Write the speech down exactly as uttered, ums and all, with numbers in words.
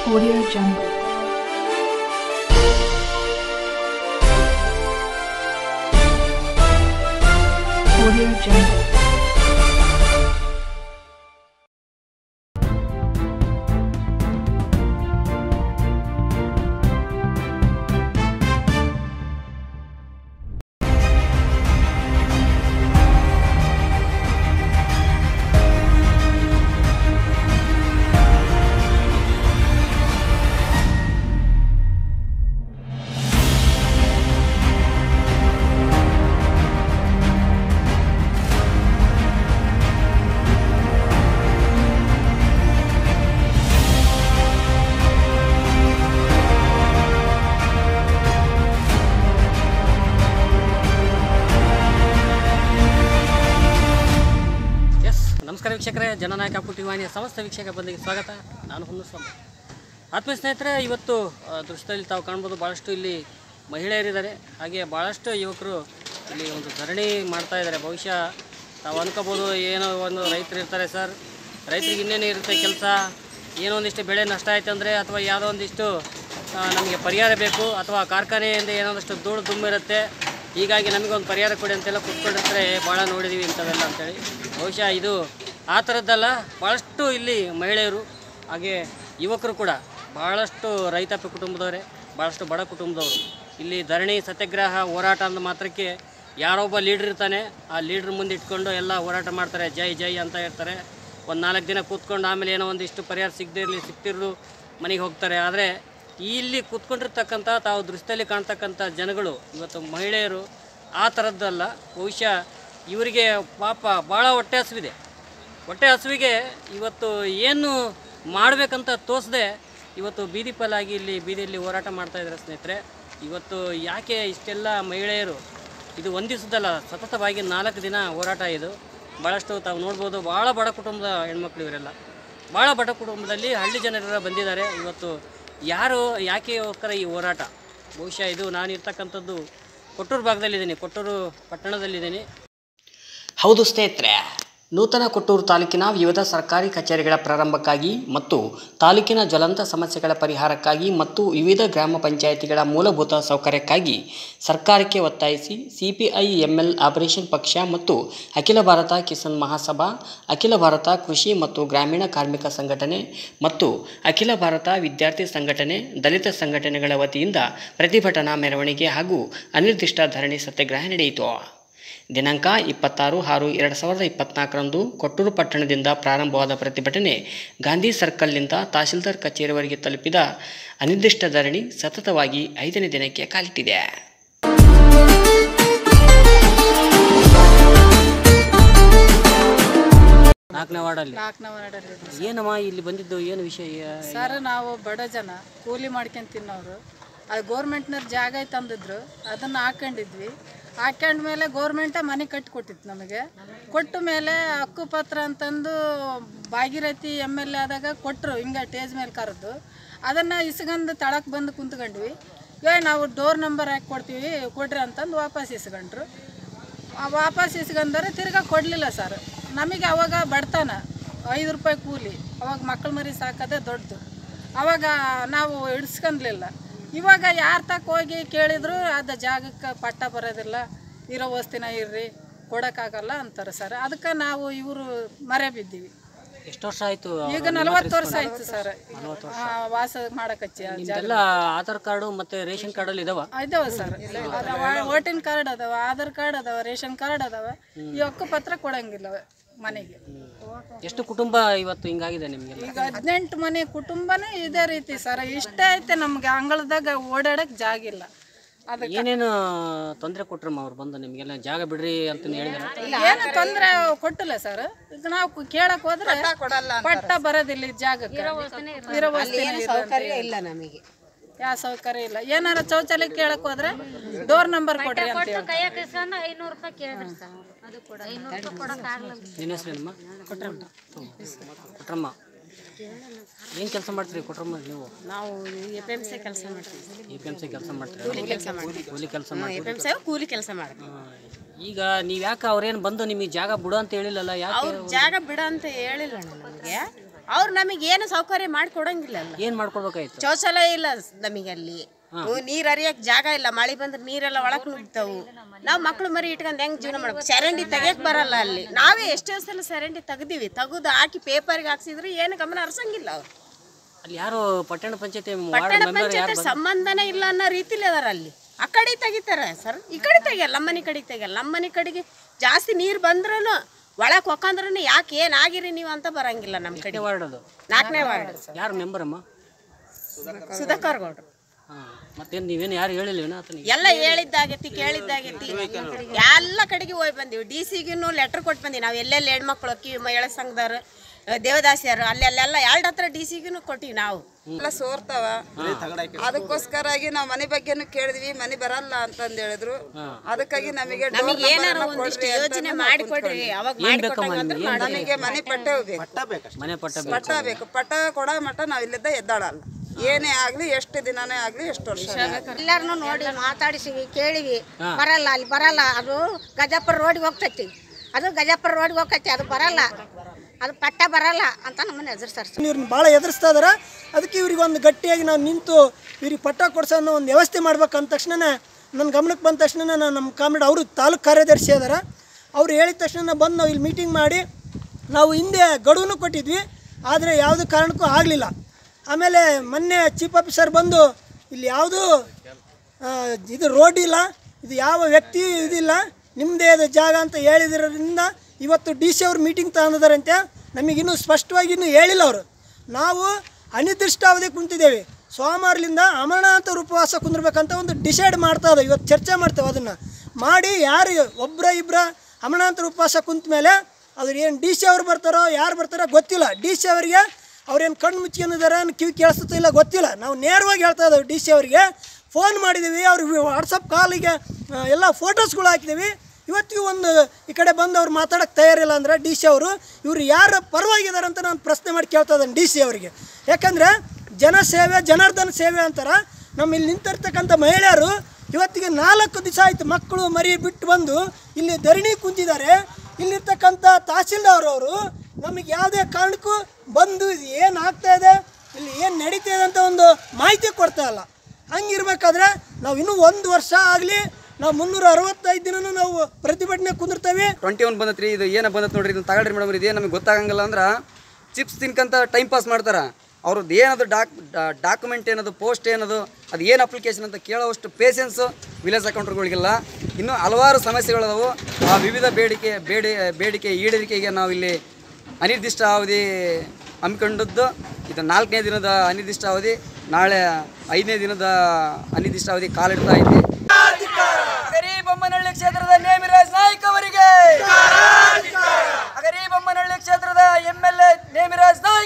Audio Jungle. Audio Jungle. ನಮಸ್ಕಾರ ವೀಕ್ಷಕರೇ, ಜನನಾಯಕ ಪುಟ್ಟಿ ವಾಹಿನಿಯ ಸಮಸ್ತ ವೀಕ್ಷಕ ಬಂದಿಗೆ ಸ್ವಾಗತ. ನಾನು ಹುಮ್ಮಸ್ವಾಮಿ. ಆತ್ಮೀಯ ಸ್ನೇಹಿತರೆ, ಇವತ್ತು ದೃಶ್ಯದಲ್ಲಿ ತಾವು ಕಾಣ್ಬೋದು ಭಾಳಷ್ಟು ಇಲ್ಲಿ ಮಹಿಳೆಯರಿದ್ದಾರೆ, ಹಾಗೆ ಭಾಳಷ್ಟು ಯುವಕರು ಇಲ್ಲಿ ಒಂದು ಧರಣಿ ಮಾಡ್ತಾ ಇದ್ದಾರೆ. ಬಹುಶಃ ತಾವು ಅನ್ಕೋಬೋದು, ಏನೋ ಒಂದು ರೈತರು ಇರ್ತಾರೆ ಸರ್, ರೈತರಿಗೆ ಇನ್ನೇನು ಇರುತ್ತೆ ಕೆಲಸ, ಏನೋ ಒಂದಿಷ್ಟು ಬೆಳೆ ನಷ್ಟ ಆಯ್ತು ಅಂದರೆ ಅಥವಾ ಯಾವುದೋ ಒಂದಿಷ್ಟು ನಮಗೆ ಪರಿಹಾರ ಬೇಕು, ಅಥವಾ ಕಾರ್ಖಾನೆಯಿಂದ ಏನೋ ಒಂದಿಷ್ಟು ಧೂಳು ದುಮ್ಮಿರುತ್ತೆ, ಹೀಗಾಗಿ ನಮಗೊಂದು ಪರಿಹಾರ ಕೊಡಿ ಅಂತೆಲ್ಲ ಕೂತ್ಕೊಂಡಿರ್ತಾರೆ. ಭಾಳ ನೋಡಿದ್ದೀವಿ ಇಂಥವೆಲ್ಲ ಅಂತೇಳಿ. ಬಹುಶಃ ಇದು ಆ ಥರದ್ದಲ್ಲ, ಭಾಳಷ್ಟು ಇಲ್ಲಿ ಮಹಿಳೆಯರು ಹಾಗೆ ಯುವಕರು ಕೂಡ ಭಾಳಷ್ಟು ರೈತಾಪಿ ಕುಟುಂಬದವರೇ, ಭಾಳಷ್ಟು ಬಡ ಕುಟುಂಬದವರು ಇಲ್ಲಿ ಧರಣಿ ಸತ್ಯಾಗ್ರಹ ಹೋರಾಟ ಅಂದ ಮಾತ್ರಕ್ಕೆ ಯಾರೊಬ್ಬ ಲೀಡ್ರ್ ಇರ್ತಾನೆ, ಆ ಲೀಡ್ರ್ ಮುಂದೆ ಇಟ್ಕೊಂಡು ಎಲ್ಲ ಹೋರಾಟ ಮಾಡ್ತಾರೆ, ಜೈ ಜೈ ಅಂತ ಇರ್ತಾರೆ. ಒಂದು ನಾಲ್ಕು ದಿನ ಕೂತ್ಕೊಂಡು ಆಮೇಲೆ ಏನೋ ಒಂದಿಷ್ಟು ಪರಿಹಾರ ಸಿಗದೇ ಇರಲಿ ಸಿಗ್ತಿರಲು ಮನೆಗೆ ಹೋಗ್ತಾರೆ. ಆದರೆ ಇಲ್ಲಿ ಕೂತ್ಕೊಂಡಿರ್ತಕ್ಕಂಥ ತಾವು ದೃಶ್ಯದಲ್ಲಿ ಕಾಣ್ತಕ್ಕಂಥ ಜನಗಳು ಇವತ್ತು ಮಹಿಳೆಯರು ಆ ಥರದ್ದಲ್ಲ. ಬಹುಶಃ ಇವರಿಗೆ ಪಾಪ ಭಾಳ ಹೊಟ್ಟೆ ಹಸಿವಿದೆ. ಹೊಟ್ಟೆ ಹಸಿವಿಗೆ ಇವತ್ತು ಏನು ಮಾಡಬೇಕಂತ ತೋರಿಸದೆ ಇವತ್ತು ಬೀದಿ ಪಾಲಾಗಿ ಇಲ್ಲಿ ಬೀದಿಯಲ್ಲಿ ಹೋರಾಟ ಮಾಡ್ತಾಯಿದ್ದಾರೆ ಸ್ನೇಹಿತರೆ. ಇವತ್ತು ಯಾಕೆ ಇಷ್ಟೆಲ್ಲ ಮಹಿಳೆಯರು, ಇದು ಒಂದು ದಿವಸದಲ್ಲ, ಸತತವಾಗಿ ನಾಲ್ಕು ದಿನ ಹೋರಾಟ ಇದು. ಭಾಳಷ್ಟು ತಾವು ನೋಡ್ಬೋದು, ಭಾಳ ಬಡ ಕುಟುಂಬದ ಹೆಣ್ಮಕ್ಳು ಇವರೆಲ್ಲ, ಭಾಳ ಬಡ ಕುಟುಂಬದಲ್ಲಿ ಹಳ್ಳಿ ಜನರೆಲ್ಲ ಬಂದಿದ್ದಾರೆ. ಇವತ್ತು ಯಾರು ಯಾಕೆಗೋಸ್ಕರ ಈ ಹೋರಾಟ? ಬಹುಶಃ ಇದು ನಾನು ಇರ್ತಕ್ಕಂಥದ್ದು ಕೊಟ್ಟೂರು ಭಾಗದಲ್ಲಿದ್ದೀನಿ, ಕೊಟ್ಟೂರು ಪಟ್ಟಣದಲ್ಲಿದ್ದೀನಿ. ಹೌದು ಸ್ನೇಹಿತರೆ, ನೂತನ ಕೊಟ್ಟೂರು ತಾಲೂಕಿನ ವಿವಿಧ ಸರ್ಕಾರಿ ಕಚೇರಿಗಳ ಪ್ರಾರಂಭಕ್ಕಾಗಿ ಮತ್ತು ತಾಲೂಕಿನ ಜ್ವಲಂತ ಸಮಸ್ಯೆಗಳ ಪರಿಹಾರಕ್ಕಾಗಿ ಮತ್ತು ವಿವಿಧ ಗ್ರಾಮ ಪಂಚಾಯಿತಿಗಳ ಮೂಲಭೂತ ಸೌಕರ್ಯಕ್ಕಾಗಿ ಸರ್ಕಾರಕ್ಕೆ ಒತ್ತಾಯಿಸಿ C P I M L operation ಪಕ್ಷ ಮತ್ತು ಅಖಿಲ ಭಾರತ ಕಿಸಾನ್ ಮಹಾಸಭಾ, ಅಖಿಲ ಭಾರತ ಕೃಷಿ ಮತ್ತು ಗ್ರಾಮೀಣ ಕಾರ್ಮಿಕ ಸಂಘಟನೆ ಮತ್ತು ಅಖಿಲ ಭಾರತ ವಿದ್ಯಾರ್ಥಿ ಸಂಘಟನೆ, ದಲಿತ ಸಂಘಟನೆಗಳ ವತಿಯಿಂದ ಪ್ರತಿಭಟನಾ ಮೆರವಣಿಗೆ ಹಾಗೂ ಅನಿರ್ದಿಷ್ಟ ಧರಣಿ ಸತ್ಯಾಗ್ರಹ ನಡೆಯಿತು. ದಿನಾಂಕ ಇಪ್ಪತ್ತಾರು ಆರು ಎರಡು ಸಾವಿರದ ಇಪ್ಪತ್ತ್ನಾಲ್ಕರಂದು ಕೊಟ್ಟೂರು ಪಟ್ಟಣದಿಂದ ಪ್ರಾರಂಭವಾದ ಪ್ರತಿಭಟನೆ ಗಾಂಧಿ ಸರ್ಕಲ್ನಿಂದ ತಹಶೀಲ್ದಾರ್ ಕಚೇರಿವರೆಗೆ ತಲುಪಿದ ಅನಿರ್ದಿಷ್ಟ ಧರಣಿ ಸತತವಾಗಿ ಐದನೇ ದಿನಕ್ಕೆ ಕಾಲಿಟ್ಟಿದೆ. ನಾಲ್ಕನೇ ವಾರ್ಡಲ್ಲಿ ನಾಲ್ಕನೇ ವಾರ್ಡಲ್ಲಿ ಏನಮ್ಮ ಇಲ್ಲಿ ಬಂದಿದ್ದು, ಏನು ವಿಷಯ ಸರ್? ನಾವು ಬಡ ಜನ ಕೂಲಿ ಮಾಡ್ಕೊಂಡು ತಿನ್ನೋರು. ಅದು ಗೋರ್ಮೆಂಟ್ನವ್ರು ಜಾಗ ಐತೆ ಅಂದಿದ್ರು, ಅದನ್ನು ಹಾಕೊಂಡಿದ್ವಿ. ಹಾಕೊಂಡ್ಮೇಲೆ ಗೋರ್ಮೆಂಟೇ ಮನೆ ಕಟ್ಟಿ ಕೊಟ್ಟಿತ್ತು ನಮಗೆ. ಕೊಟ್ಟ ಮೇಲೆ ಹಕ್ಕುಪತ್ರ ಅಂತಂದು ಭಾಗೀರಥಿ ಎಮ್ ಎಲ್ ಎ ಆದಾಗ ಕೊಟ್ಟರು, ಹಿಂಗೆ ಟೇಜ್ ಮೇಲೆ ಕರೆದು ಅದನ್ನು ಇಸ್ಕೊಂಡು ತಳಕ್ಕೆ ಬಂದು ಕುಂತ್ಕೊಂಡ್ವಿ. ಇವಾಗ ನಾವು ಡೋರ್ ನಂಬರ್ ಹಾಕಿ ಕೊಡ್ತೀವಿ ಕೊಡ್ರಿ ಅಂತಂದು ವಾಪಸ್ ಇಸ್ಕೊಂಡ್ರು. ವಾಪಸ್ ಇಸ್ಕೊಂಡ್ರೆ ತಿರ್ಗಾ ಕೊಡಲಿಲ್ಲ ಸರ್. ನಮಗೆ ಅವಾಗ ಬಡತನ, ಐದು ರೂಪಾಯಿ ಕೂಲಿ, ಅವಾಗ ಮಕ್ಕಳು ಮರಿ ಸಾಕೋದೇ ದೊಡ್ಡದು. ಅವಾಗ ನಾವು ಇಡ್ಸ್ಕೊಂಡ್ಲಿಲ್ಲ. ಇವಾಗ ಯಾರು ತಕ್ಕ ಹೋಗಿ ಕೇಳಿದ್ರು ಅದು ಜಾಗಕ್ಕೆ ಪಟ್ಟ ಬರೋದಿಲ್ಲ, ಇರೋ ವಸ್ತಿನ ಇರ್ರಿ, ಕೊಡೋಕ್ಕಾಗಲ್ಲ ಅಂತಾರೆ ಸರ್. ಅದಕ್ಕೆ ನಾವು ಇವರು ಮರೆ ಬಿದ್ದೀವಿ. ಎಷ್ಟು ವರ್ಷ ಆಯಿತು? ಈಗ ನಲವತ್ತು ವರ್ಷ ಆಯ್ತು ಸರ್ ವಾಸ ಮಾಡಕಚ್ಚಿ. ಎಲ್ಲ ಆಧಾರ್ ಕಾರ್ಡು ಮತ್ತು ರೇಷನ್ ಕಾರ್ಡಲ್ಲಿ ಇದಾವ? ಇದಾವ ಸರ್, ಅದಾವ, ವೋಟಿಂಗ್ ಕಾರ್ಡ್ ಅದಾವ, ಆಧಾರ್ ಕಾರ್ಡ್ ಅದಾವ, ರೇಷನ್ ಕಾರ್ಡ್ ಅದಾವ. ಈ ಹಕ್ಕು ಪತ್ರ ಕೊಡಂಗಿಲ್ಲ ಮನೆಗೆ. ಎಷ್ಟು ಕುಟುಂಬ ಇವತ್ತು ಹಿಂಗಾಗಿದೆ ನಿಮಗೆ? ಈಗ ಹದಿನೆಂಟು ಮನೆ ಕುಟುಂಬನೇ ಇದೇ ರೀತಿ ಸರ್. ಇಷ್ಟೇ ಐತೆ ನಮ್ಗೆ, ಅಂಗಳದಾಗ ಓಡಾಡಕ್ ಜಾಗ ಇಲ್ಲ. ಅದಕ್ಕೆ ಏನೇನು ತೊಂದರೆ ಕೊಟ್ರಮ್ಮ ಅವ್ರು ಬಂದು ನಿಮಗೆಲ್ಲ? ಜಾಗ ಬಿಡ್ರಿ ಅಂತ ಹೇಳಿದ್ರೆ ಏನು ತೊಂದರೆ ಕೊಟ್ಟಿಲ್ಲ ಸರ್. ಈಗ ನಾವು ಕೇಳಕ್ ಹೋದ್ರೆ ಪಟ್ಟ ಬರೋದಿಲ್ಲ, ಜಾಗಕ್ಕೆ ಇರೋ ಸೌಕರ್ಯ ಇಲ್ಲ ನಮಗೆ, ಯಾವ ಸೌಕರ್ಯ ಇಲ್ಲ. ಏನಾರ ಶೌಚಾಲಯ ಕೇಳಕ್ ಹೋದ್ರೆ ಡೋರ್ ನಂಬರ್ ಕೊಡ್ರಿ ಅಂತ ನಿನ್ನ ಹೆಸರೇನಮ್ಮ? ಕೊಟ್ರಮ್ಮ. ಕೊಟ್ರಮ್ಮ ಏನು ಕೆಲಸ ಮಾಡ್ತೀರಿ ಕೊಟ್ರಮ್ಮ ನೀವು? ನಾವು ಎ ಪಿ ಎಮ್ ಸಿ ಕೆಲಸ ಮಾಡ್ತೀವಿ. ಎ ಪಿ ಎಮ್ ಸಿ ಕೆಲಸ ಮಾಡ್ತೀರಿ? ಕೂಲಿ ಕೆಲಸ ಮಾಡ್ತೀವಿ. ಕೂಲಿ ಕೆಲಸ ಎ ಪಿ ಎಮ್ ಸಿ ಕೂಲಿ ಕೆಲಸ ಮಾಡ್ತೀವಿ. ಈಗ ನೀವು ಯಾಕೆ ಅವ್ರೇನು ಬಂದು ನಿಮಗೆ ಜಾಗ ಬಿಡು ಅಂತ ಹೇಳಿಲ್ಲಲ್ಲ? ಯಾಕೆ ಅವ್ರು ಜಾಗ ಬಿಡ ಅಂತ ಹೇಳಿಲ್ಲ ನಮಗೆ. ಅವ್ರು ನಮಗೆ ಏನು ಸೌಕರ್ಯ ಮಾಡಿ ಕೊಡಂಗಿಲ್ಲ ಅಲ್ಲ. ಏನು ಮಾಡ್ಕೊಡ್ಬೇಕಾಯ್ತು? ಶೌಚಾಲಯ ಇಲ್ಲ ನಮಗೆ ಅಲ್ಲಿ, ನೀರು ಹರಿಯಕ್ಕೆ ಜಾಗ ಇಲ್ಲ, ಮಳೆ ಬಂದ್ರೆ ನೀರೆಲ್ಲ ಒಳಗೆ ನುಗ್ತಾವು. ನಾವು ಮಕ್ಳು ಮರಿ ಇಟ್ಕೊಂಡು ಹೆಂಗೆ ಜೀವನ ಮಾಡ್ಬೇಕು? ಚರಂಡಿ ತೆಗಿಯಕ್ಕೆ ಬರಲ್ಲ ಅಲ್ಲಿ. ನಾವೇ ಎಷ್ಟೋ ಸಲ ಚರಂಡಿ ತೆಗ್ದೀವಿ, ತೆಗೆದು ಹಾಕಿ ಪೇಪರ್ಗೆ ಹಾಕ್ಸಿದ್ರು ಏನು ಗಮನ ಹರಿಸಂಗಿಲ್ಲ ಅವ್ರು. ಅಲ್ಲಿ ಯಾರು ಪಟ್ಟಣ ಪಂಚಾಯತಿ ಪಟ್ಟಣ ಪಂಚಾಯತ್ ಸಂಬಂಧನೇ ಇಲ್ಲ ಅನ್ನೋ ರೀತಿಲಿ ಅದಾರ ಅಲ್ಲಿ. ಆ ಕಡೆ ತೆಗಿತಾರೆ ಸರ್, ಈ ಕಡೆ ತೆಗಿಯಲ್ಲ, ನಮ್ಮ ಮನೆ ಕಡೆಗೆ ತೆಗಿಯಲ್ಲ. ನಮ್ಮ ಮನೆ ಕಡೆಗೆ ಜಾಸ್ತಿ ನೀರು ಬಂದ್ರೂ ಒಳಗೆ ಹೊಕ್ಕಂದ್ರೂ ಯಾಕೆ ಏನಾಗಿರಿ ನೀವು ಅಂತ ಬರಂಗಿಲ್ಲ. ನಮ್ಮ ಕಡೆ ವಾರ್ಡ್ ಅದು ನಾಲ್ಕನೇ ವಾರ್ಡ್. ಯಾರು ಮೆಂಬರ್ ಅಮ್ಮ? ಸುಧಾಕರ್ ಗೌಡ್ರು. ಹಾಂ, ಮತ್ತೇನು ನೀವೇನು ಯಾರು ಹೇಳಿಲ್ವೇನ ಆತನಿಗೆ? ಎಲ್ಲ ಹೇಳಿದ್ದಾಗೈತಿ, ಕೇಳಿದ್ದಾಗೈತಿ, ಎಲ್ಲ ಕಡೆಗೆ ಹೋಗಿ ಬಂದೀವಿ. ಡಿ ಸಿಗೂ ಲೆಟ್ರ್ ಕೊಟ್ಟು ಬಂದೀವಿ. ನಾವು ಎಲ್ಲೆಲ್ಲಿ ಹೆಣ್ಮಕ್ಳು ಅಕ್ಕಿ ಮಹಿಳಾ ಸಂಘದವ್ರು, ದೇವದಾಸಿಯರು, ಅಲ್ಲೆಲ್ಲ ಎರಡು ಹತ್ರ ಡಿ ಸಿಗೂ ಕೊಟ್ಟಿವಿ ನಾವು. ಎಲ್ಲ ಸೋರ್ತಾವ, ಅದಕ್ಕೋಸ್ಕರಾಗಿ ನಾವು ಮನೆ ಬಗ್ಗೆನು ಕೇಳಿದ್ವಿ, ಮನೆ ಬರಲ್ಲ ಅಂತಂದು ಹೇಳಿದ್ರು. ಅದಕ್ಕಾಗಿ ನಮಗೆ ನಮಗೆ ಏನಾರ ಒಂದಿಷ್ಟು ಯೋಜನೆ ಮಾಡಿಕೊಡ್ರಿ, ಅವಾಗ ನಮಗೆ ಮನೆ ಪಟ್ಟ ಬೇಕು, ಮನೆ ಪಟ್ಟ ಪಟ್ಟ ಬೇಕು. ಪಟ್ಟ ಕೊಡೋ ಮಟ್ಟ ನಾವು ಇಲ್ಲಿದ್ದ ಎದ್ದಾಳಲ್ಲ. ಏನೇ ಆಗ್ಲಿ, ಎಷ್ಟು ದಿನನೇ ಆಗ್ಲಿ, ಎಷ್ಟು ವರ್ಷ ಎಲ್ಲಾರನು ನೋಡಿ ಮಾತಾಡಿಸಿವಿ, ಕೇಳಿವಿ. ಬರಲ್ಲ, ಅಲ್ಲಿ ಬರಲ್ಲ. ಅದು ಗಜಾಪುರ ರೋಡಿಗೆ ಹೋಗ್ತೈತಿ, ಅದು ಗಜಾಪುರ ರೋಡಿಗೆ ಹೋಗ್ತೈತಿ, ಅದು ಬರಲ್ಲ, ಅದು ಪಟ್ಟ ಬರಲ್ಲ ಅಂತ ನಮ್ಮನ್ನ ಎದುರಿಸ್ತಾರೆ. ಇವ್ರನ್ನ ಭಾಳ ಎದುರಿಸ್ತಾ ಇದಾರೆ. ಅದಕ್ಕೆ ಇವ್ರಿಗೆ ಒಂದು ಗಟ್ಟಿಯಾಗಿ ನಾವು ನಿಂತು ಇವ್ರಿಗೆ ಪಟ್ಟ ಕೊಡ್ಸೋ ಅನ್ನೋ ಒಂದು ವ್ಯವಸ್ಥೆ ಮಾಡ್ಬೇಕಂದ ತಕ್ಷಣ ನನ್ನ ಗಮನಕ್ಕೆ ಬಂದ ತಕ್ಷಣ ನಾನು ನಮ್ಮ ಕಾಮಿಡಿ ಅವರು ತಾಲೂಕು ಕಾರ್ಯದರ್ಶಿ ಅದಾರ, ಅವ್ರು ಹೇಳಿದ ತಕ್ಷಣ ಬಂದು ನಾವು ಇಲ್ಲಿ ಮೀಟಿಂಗ್ ಮಾಡಿ ನಾವು ಹಿಂದೆ ಗಡುವನ್ನು ಕೊಟ್ಟಿದ್ವಿ, ಆದರೆ ಯಾವುದೇ ಕಾರಣಕ್ಕೂ ಆಗಲಿಲ್ಲ. ಆಮೇಲೆ ಮೊನ್ನೆ ಚೀಫ್ ಆಫೀಸರ್ ಬಂದು ಇಲ್ಲಿ ಯಾವುದೂ ಇದು ರೋಡ್ ಇಲ್ಲ, ಇದು ಯಾವ ವ್ಯಕ್ತಿ ಇದಿಲ್ಲ, ನಿಮ್ಮದೇ ಅದು ಜಾಗ ಅಂತ ಹೇಳಿದ್ರಿಂದ ಇವತ್ತು ಡಿ ಸಿ ಅವ್ರು ಮೀಟಿಂಗ್ ತಗೊಂಡಿದ್ದಾರಂತೆ. ನಮಗಿನ್ನೂ ಸ್ಪಷ್ಟವಾಗಿ ಇನ್ನೂ ಹೇಳಿಲ್ಲ ಅವರು. ನಾವು ಅನಿರ್ದಿಷ್ಟಾವಧಿ ಕುಂತಿದ್ದೇವೆ, ಸೋಮವಾರದಿಂದ ಅಮರನಾಥ ಉಪವಾಸ ಕುಂದಿರ್ಬೇಕಂತ ಒಂದು ಡಿಸೈಡ್ ಮಾಡ್ತಾ ಇದ್ದಾವೆ. ಇವತ್ತು ಚರ್ಚೆ ಮಾಡ್ತೇವೆ, ಅದನ್ನು ಮಾಡಿ ಯಾರು ಒಬ್ಬರ ಇಬ್ಬರ ಅಮರನಾಥ ಉಪವಾಸ ಕುಂತ ಮೇಲೆ ಅದ್ರ ಏನು ಡಿ ಸಿ ಅವ್ರು ಬರ್ತಾರೋ ಯಾರು ಬರ್ತಾರೋ ಗೊತ್ತಿಲ್ಲ. ಡಿ ಸಿ ಅವರಿಗೆ ಅವ್ರೇನು ಕಣ್ಣು ಮುಚ್ಕೊಂಡಿದ್ದಾರೆ, ಕಿವಿ ಕೇಳಿಸುತ್ತಾ ಇಲ್ಲ ಗೊತ್ತಿಲ್ಲ. ನಾವು ನೇರವಾಗಿ ಹೇಳ್ತಾ ಇದ್ದೇವೆ, ಡಿ ಸಿ ಅವರಿಗೆ ಫೋನ್ ಮಾಡಿದ್ದೀವಿ, ಅವ್ರಿಗೆ ವಾಟ್ಸಪ್ ಕಾಲಿಗೆ ಎಲ್ಲ ಫೋಟೋಸ್ಗಳು ಹಾಕಿದ್ದೀವಿ. ಇವತ್ತಿಗೂ ಒಂದು ಈ ಕಡೆ ಬಂದು ಅವ್ರು ಮಾತಾಡೋಕ್ಕೆ ತಯಾರಿಲ್ಲ ಅಂದರೆ ಡಿ ಸಿ ಅವರು ಇವರು ಯಾರು ಪರವಾಗಿದ್ದಾರೆ ಅಂತ ನಾನು ಪ್ರಶ್ನೆ ಮಾಡಿ ಕೇಳ್ತಾ ಇದ್ದೇನೆ ಡಿ ಸಿ ಅವರಿಗೆ. ಯಾಕಂದರೆ ಜನಸೇವೆ ಜನಾರ್ದನ ಸೇವೆ ಅಂತಾರೆ. ನಮ್ಮ ಇಲ್ಲಿ ನಿಂತಿರ್ತಕ್ಕಂಥ ಮಹಿಳೆಯರು ಇವತ್ತಿಗೆ ನಾಲ್ಕು ದಿವಸ ಆಯಿತು ಮಕ್ಕಳು ಮರಿ ಬಿಟ್ಟು ಬಂದು ಇಲ್ಲಿ ಧರಣಿ ಕುಂತಿದ್ದಾರೆ. ಇಲ್ಲಿರ್ತಕ್ಕಂಥ ತಹಸೀಲ್ದಾರ್ ಅವರು ನಮಗೆ ಯಾವುದೇ ಕಾರಣಕ್ಕೂ ಬಂದು ಇದು ಏನು ಆಗ್ತಾ ಇದೆ, ಇಲ್ಲಿ ಏನು ನಡೀತಾ ಇದೆ ಅಂತ ಒಂದು ಮಾಹಿತಿ ಕೊಡ್ತಾ ಇಲ್ಲ. ಹಂಗಿರ್ಬೇಕಾದ್ರೆ ನಾವು ಇನ್ನೂ ಒಂದು ವರ್ಷ ಆಗಲಿ, ನಾವು ಮುನ್ನೂರ ಅರವತ್ತೈದು ದಿನನೂ ನಾವು ಪ್ರತಿಭಟನೆ ಕುಂದಿರ್ತೇವೆ. ಟ್ವೆಂಟಿ ಒನ್ ಬಂದತ್ರಿ, ಇದು ಏನು ಬಂದತ್ ನೋಡ್ರಿ, ಇದನ್ನು ತಗೊಳ್ರಿ ಮೇಡಮ್. ಇದೇ ನಮಗೆ ಗೊತ್ತಾಗಂಗಿಲ್ಲ ಅಂದ್ರೆ ಚಿಪ್ಸ್ ತಿನ್ಕಂತ ಟೈಮ್ ಪಾಸ್ ಮಾಡ್ತಾರೆ. ಅವ್ರದ್ದು ಏನದು ಡಾಕ್ ಡಾಕ್ಯುಮೆಂಟ್ ಏನದು, ಪೋಸ್ಟ್ ಏನದು, ಅದು ಏನು ಅಪ್ಲಿಕೇಶನ್ ಅಂತ ಕೇಳೋವಷ್ಟು ಪೇಷನ್ಸು ವಿಲೇಜ್ ಅಕೌಂಟ್ಗಳಿಗಿಲ್ಲ. ಇನ್ನೂ ಹಲವಾರು ಸಮಸ್ಯೆಗಳದಾವು. ಆ ವಿವಿಧ ಬೇಡಿಕೆ ಬೇಡಿ ಬೇಡಿಕೆ ಈಡೇರಿಕೆಗೆ ನಾವು ಇಲ್ಲಿ ಅನಿರ್ದಿಷ್ಟ ಅವಧಿ ಹಮ್ಮಿಕೊಂಡದ್ದು. ಇದು ನಾಲ್ಕನೇ ದಿನದ ಅನಿರ್ದಿಷ್ಟ ಅವಧಿ, ನಾಳೆ ಐದನೇ ದಿನದ ಅನಿರ್ದಿಷ್ಟ ಅವಧಿ ಕಾಲಿಡ್ತಾ ಐತಿ. ಅಗರಿಬೊಮ್ಮನಹಳ್ಳಿ ಕ್ಷೇತ್ರದ ನೇಮಿರಾಜ್ ನಾಯ್ಕ್ ಅವರಿಗೆ, ಅಗರಿಬೊಮ್ಮನಹಳ್ಳಿ ಕ್ಷೇತ್ರದ M L A Nemiraj Naik